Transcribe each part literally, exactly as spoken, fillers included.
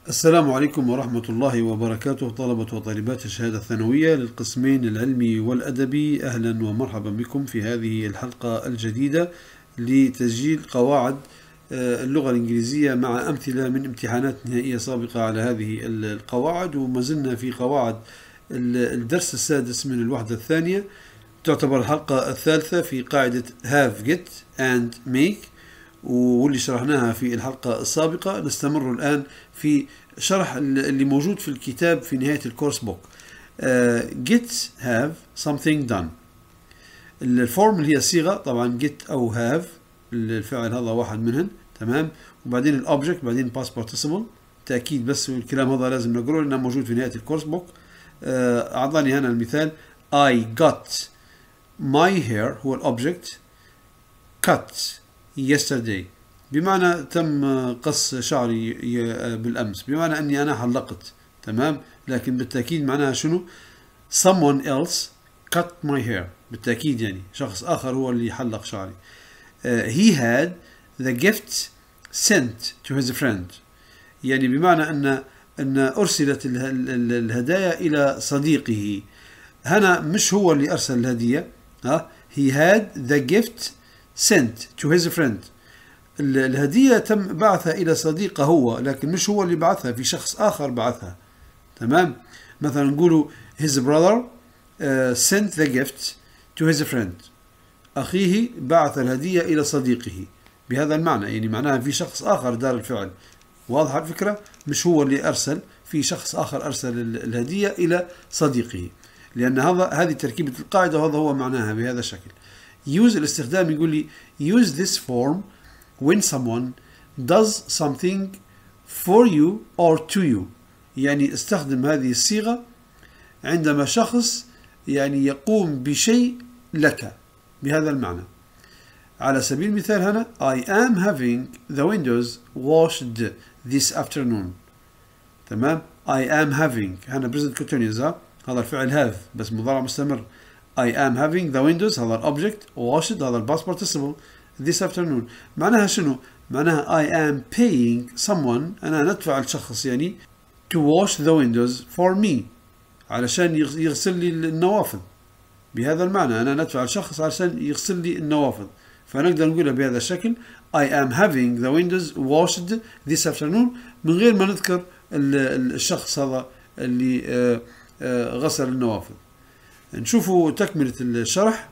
السلام عليكم ورحمة الله وبركاته، طلبة وطالبات الشهادة الثانوية للقسمين العلمي والأدبي. أهلا ومرحبا بكم في هذه الحلقة الجديدة لتسجيل قواعد اللغة الإنجليزية مع أمثلة من امتحانات نهائية سابقة على هذه القواعد. وما زلنا في قواعد الدرس السادس من الوحدة الثانية، تعتبر الحلقة الثالثة في قاعدة have, get and make، واللي شرحناها في الحلقة السابقة. نستمر الآن في شرح اللي موجود في الكتاب في نهاية الكورس بوك. uh, get have something done. الفورم اللي هي الصيغة، طبعا get أو have الفعل هذا واحد منهن، تمام. وبعدين الأوبجكت، بعدين past participle تأكيد، بس الكلام هذا لازم نقرأه لأنه موجود في نهاية الكورس بوك. uh, أعطاني هنا المثال I got my hair، هو الأوبجكت، cut yesterday بمعنى تم قص شعري بالأمس، بمعنى أني أنا حلقت، تمام. لكن بالتأكيد معناها شنو؟ someone else cut my hair، بالتأكيد يعني شخص آخر هو اللي حلق شعري. uh, he had the gift sent to his friend، يعني بمعنى أن أن أرسلت الهدايا إلى صديقه. هنا مش هو اللي أرسل الهدية، ها he had the gift sent to his friend، الهدية تم بعثها إلى صديقه هو، لكن مش هو اللي بعثها، في شخص آخر بعثها، تمام. مثلا نقولوا his brother uh, sent the gift to his friend، أخيه بعث الهدية إلى صديقه، بهذا المعنى، يعني معناها في شخص آخر دار الفعل. واضحة الفكرة؟ مش هو اللي أرسل، في شخص آخر أرسل الهدية إلى صديقه، لأن هذا هذه تركيبة القاعدة، وهذا هو معناها بهذا الشكل. use الاستخدام، يقول لي use this form when someone does something for you or to you، يعني استخدم هذه الصيغة عندما شخص يعني يقوم بشيء لك، بهذا المعنى. على سبيل المثال هنا I am having the windows washed this afternoon، تمام. I am having هنا present continuous، هذا الفعل have بس مضارع مستمر. I am having the windows هذا الأوبجكت، washed هذا الباست participle، this afternoon معناها شنو؟ معناها I am paying someone، أنا ندفع الشخص يعني to wash the windows for me، علشان يغسل لي النوافذ، بهذا المعنى أنا ندفع الشخص علشان يغسل لي النوافذ. فنقدر نقولها بهذا الشكل I am having the windows washed this afternoon، من غير ما نذكر الشخص هذا اللي غسل النوافذ. نشوفوا تكملة الشرح.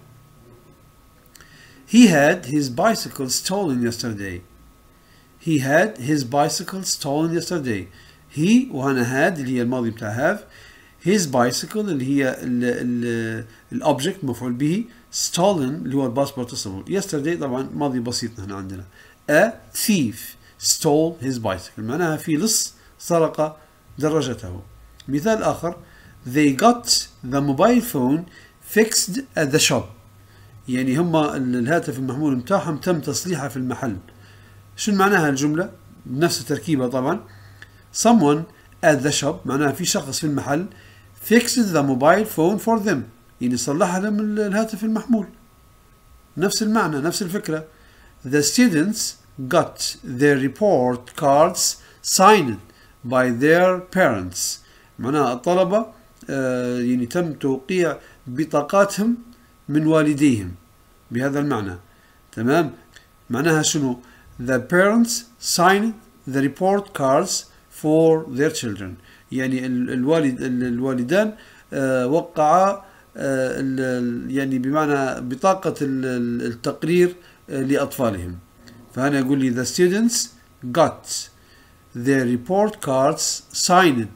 He had his bicycle stolen yesterday. He had his bicycle stolen yesterday. He وهنا had اللي هي الماضي بتاع have، his bicycle اللي هي الأوبجكت مفعول به، stolen اللي هو الباست participle، yesterday طبعا ماضي بسيط هنا عندنا. A thief stole his bicycle، معناها في لص سرق دراجته. مثال آخر they got the mobile phone fixed at the shop، يعني هم الهاتف المحمول متاعهم تم تصليحه في المحل. شو معناها الجملة؟ بنفس التركيبة طبعا. someone at the shop معناها في شخص في المحل fixed the mobile phone for them، يعني صلح لهم الهاتف المحمول، نفس المعنى نفس الفكرة. the students got their report cards signed by their parents، معناها الطلبة آه يعني تم توقيع بطاقاتهم من والديهم، بهذا المعنى، تمام. معناها شنو؟ the parents signed the report cards for their children، يعني الوالد الوالدان آه وقعا آه يعني بمعنى بطاقة التقرير آه لأطفالهم. فهنا يقول لي the students got their report cards signed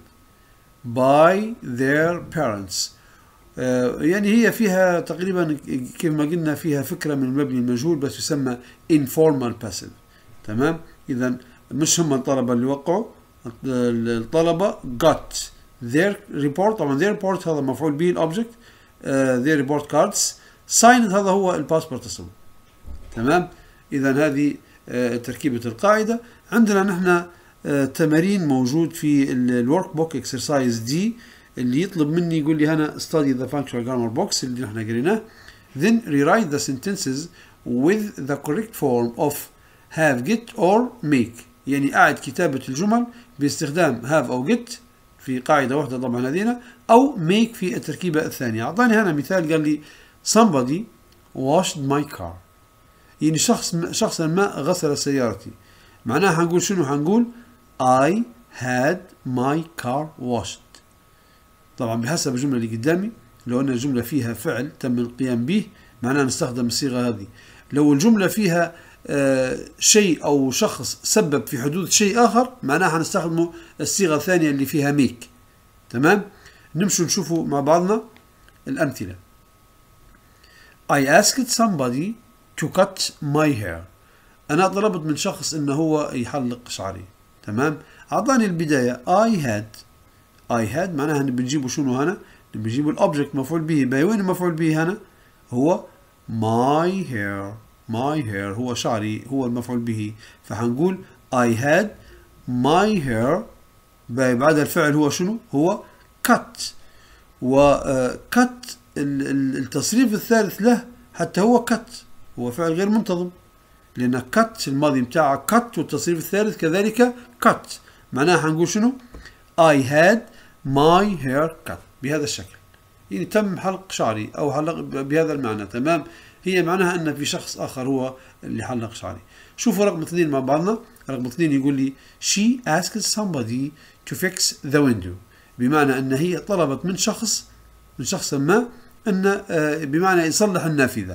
by their parents، يعني هي فيها تقريبا كما قلنا فيها فكرة من المبني المجهول، بس يسمى informal passive، تمام. إذا مش هم الطلبة اللي وقعوا، الطلبة got their report، طبعا their report هذا مفعول به الأوبجكت، their report cards signed هذا هو الباست participle، تمام. إذا هذه تركيبة القاعدة. عندنا نحن تمارين موجود في الورك بوك اكسرسايز دي، اللي يطلب مني يقول لي هنا study the functional grammar box اللي نحن قريناه، then rewrite the sentences with the correct form of have, get or make، يعني أعد كتابة الجمل باستخدام have أو get في قاعدة واحدة طبعا هذينا، أو make في التركيبة الثانية. أعطاني هنا مثال قال لي somebody washed my car، يعني شخص شخصا ما غسل سيارتي. معناها حنقول شنو؟ حنقول I had my car washed. طبعا بحسب الجملة اللي قدامي، لو أن الجملة فيها فعل تم القيام به معناها نستخدم الصيغة هذه. لو الجملة فيها آه شيء أو شخص سبب في حدوث شيء آخر معناها هنستخدمه الصيغة الثانية اللي فيها make. تمام؟ نمشوا نشوفوا مع بعضنا الأمثلة. I asked somebody to cut my hair. أنا طلبت من شخص إنه هو يحلق شعري. تمام؟ أعطاني البداية I had. I had معناها بنجيبه شنو هنا؟ بنجيبه الأوبجكت مفعول به. باي وين المفعول به هنا؟ هو my hair. my hair هو شعري، هو المفعول به. فحنقول I had my hair. باي بعد الفعل هو شنو؟ هو cut. و uh, cut التصريف الثالث له حتى هو cut، هو فعل غير منتظم، لأن cut الماضي بتاعه cut والتصريف الثالث كذلك cut. معناها حنقول شنو؟ I had my hair cut بهذا الشكل، يعني تم حلق شعري أو حلق بهذا المعنى. تمام؟ هي معناها أن في شخص آخر هو اللي حلق شعري. شوفوا رقم اثنين مع بعضنا. رقم اثنين يقول لي she asked somebody to fix the window، بمعنى أن هي طلبت من شخص من شخص ما أن بمعنى يصلح النافذة.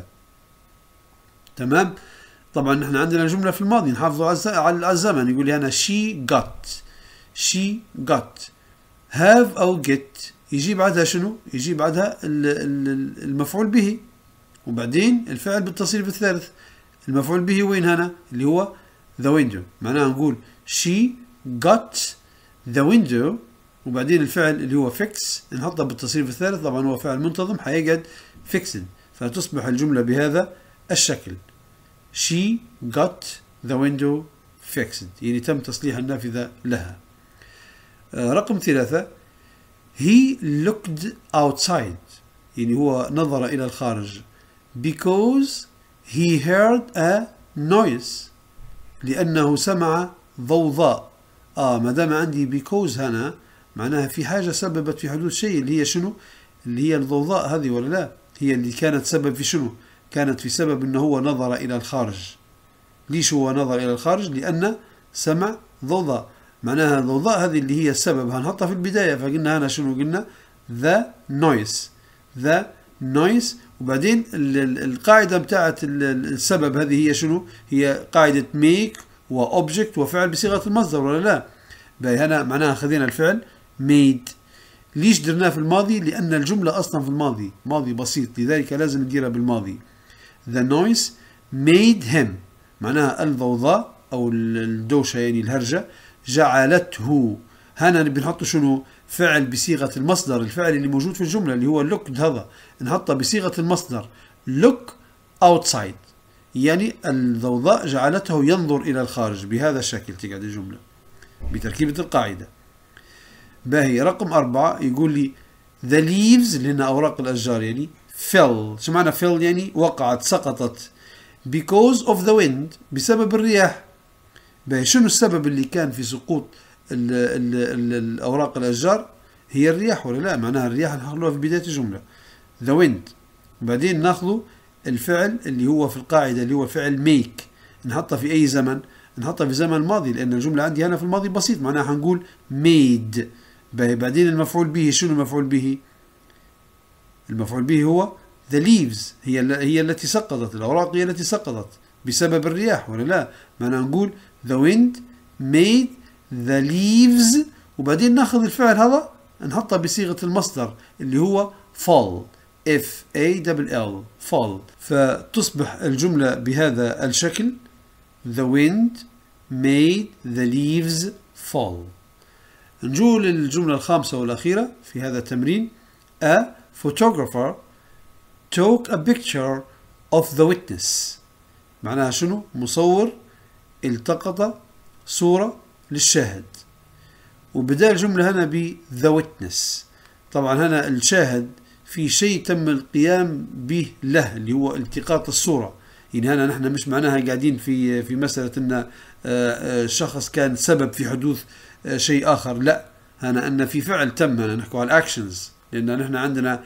تمام؟ طبعا نحن عندنا جملة في الماضي نحافظ على الزمن. يقول لي أنا she got she got have أو get يجي بعدها شنو؟ يجي بعدها المفعول به وبعدين الفعل بالتصريف الثالث. المفعول به وين هنا؟ اللي هو the window. معناها نقول she got the window وبعدين الفعل اللي هو fix نحطه بالتصريف الثالث. طبعا هو فعل منتظم حيقعد fixed، فتصبح الجملة بهذا الشكل she got the window fixed، يعني تم تصليح النافذة لها. رقم ثلاثة he looked outside، يعني هو نظر إلى الخارج because he heard a noise، لأنه سمع ضوضاء. آه ما دام عندي because هنا معناها في حاجة سببت في حدوث شيء اللي هي شنو؟ اللي هي الضوضاء هذه ولا لا؟ هي اللي كانت سبب في شنو؟ كانت في سبب أنه هو نظر إلى الخارج. ليش هو نظر إلى الخارج؟ لأن سمع ضوضاء. معناها الضوضاء هذه اللي هي السبب هنحطها في البداية. فقلنا هنا شنو قلنا؟ the noise the noise وبعدين القاعدة بتاعت السبب هذه هي شنو؟ هي قاعدة make وobject وفعل بصيغة المصدر ولا لا؟ باي هنا معناها خذينا الفعل made. ليش درناه في الماضي؟ لأن الجملة أصلا في الماضي ماضي بسيط، لذلك لازم نديرها بالماضي. the noise made him معناها الضوضاء أو الدوشة يعني الهرجة جعلته. هنا بنحط شنو؟ فعل بصيغة المصدر، الفعل اللي موجود في الجملة اللي هو looked هذا نحطه بصيغة المصدر look outside، يعني الضوضاء جعلته ينظر إلى الخارج. بهذا الشكل تقعد الجملة بتركيبة القاعدة. باهي رقم أربعة يقول لي the leaves لأن أوراق الأشجار يعني fell. شو معنى fell؟ يعني وقعت سقطت because of the wind بسبب الرياح. باهي شنو السبب اللي كان في سقوط ال ال ال الأوراق الأشجار؟ هي الرياح ولا لا؟ معناها الرياح نخلوها في بداية الجملة the wind، وبعدين ناخذ الفعل اللي هو في القاعدة اللي هو فعل make نحطه في أي زمن؟ نحطه في زمن الماضي لأن الجملة عندي هنا في الماضي بسيط. معناها حنقول made. باهي بعدين المفعول به شنو المفعول به؟ المفعول به هو the leaves، هي هي التي سقطت، الأوراق هي التي سقطت بسبب الرياح ولا لا؟ معناها نقول the wind made the leaves وبعدين ناخذ الفعل هذا نحطه بصيغة المصدر اللي هو fall F A L L fall. فتصبح الجملة بهذا الشكل the wind made the leaves fall. نجول للجملة الخامسة والأخيرة في هذا التمرين a photographer took a picture of the witness. معناها شنو؟ مصور التقط صورة للشاهد. وبدأ الجملة هنا ب the witness. طبعا هنا الشاهد في شيء تم القيام به له اللي هو التقاط الصورة، يعني هنا نحن مش معناها قاعدين في في مسألة أن شخص كان سبب في حدوث شيء آخر، لا، هنا أن في فعل تم، هنا نحكي على الأكشنز، لأن نحن عندنا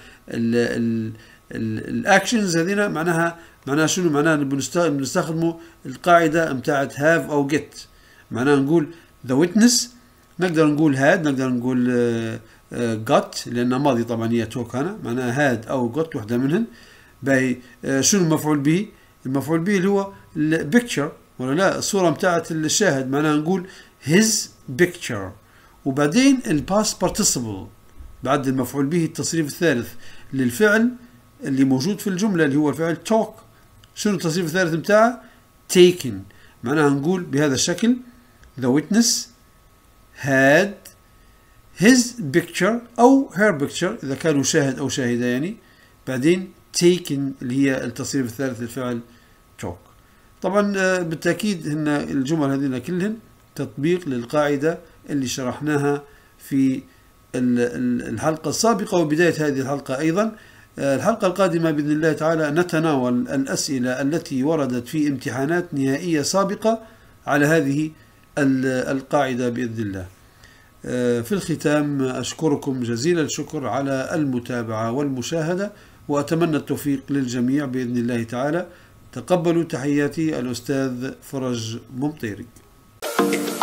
الأكشنز هذينا معناها معناها شنو؟ معناها بنستخدموا القاعدة متاعت have أو get. معناها نقول the witness نقدر نقول had، نقدر نقول got لأنها ماضي طبعا هي توك، هنا معناها had أو got واحدة منهن. باهي شنو المفعول به؟ المفعول به اللي هو picture ولا لا، الصورة متاعت الشاهد، معناها نقول his picture. وبعدين الباست participle بعد المفعول به التصريف الثالث للفعل اللي موجود في الجملة اللي هو الفعل talk. شنو التصريف الثالث متاعه؟ taken. معناها نقول بهذا الشكل the witness had his picture أو her picture إذا كانوا شاهد أو شاهدة يعني، بعدين taken اللي هي التصريف الثالث للفعل talk. طبعا بالتأكيد هن الجمل هذين كلهن تطبيق للقاعدة اللي شرحناها في الحلقة السابقة وبداية هذه الحلقة أيضا. الحلقة القادمة بإذن الله تعالى نتناول الأسئلة التي وردت في امتحانات نهائية سابقة على هذه القاعدة بإذن الله. في الختام أشكركم جزيل الشكر على المتابعة والمشاهدة، وأتمنى التوفيق للجميع بإذن الله تعالى. تقبلوا تحياتي الأستاذ فرج ممطيري.